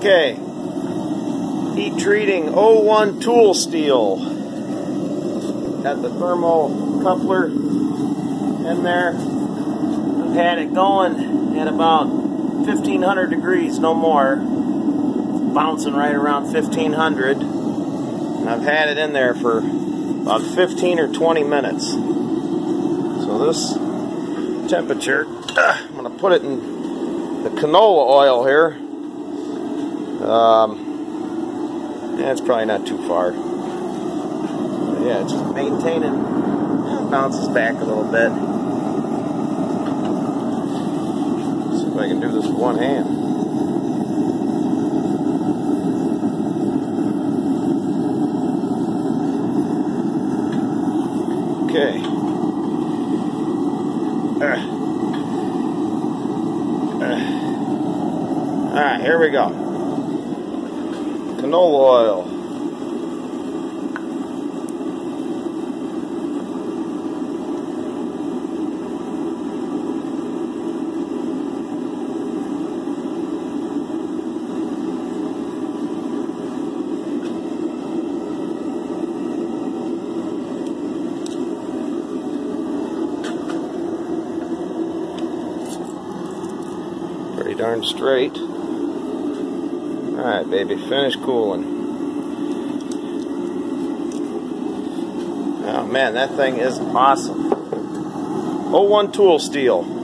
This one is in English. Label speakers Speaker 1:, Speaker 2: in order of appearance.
Speaker 1: Okay, heat treating 01 tool steel. Got the thermocoupler in there. I've had it going at about 1500 degrees, no more. It's bouncing right around 1500. And I've had it in there for about 15 or 20 minutes. So this temperature, I'm going to put it in the canola oil here. Yeah, it's probably not too far. But yeah, it's just maintaining, bounces back a little bit. See if I can do this with one hand. Okay. Alright, here we go. Canola oil. Pretty darn straight. Alright, baby, finish cooling. Oh man, that thing is awesome. 01 tool steel.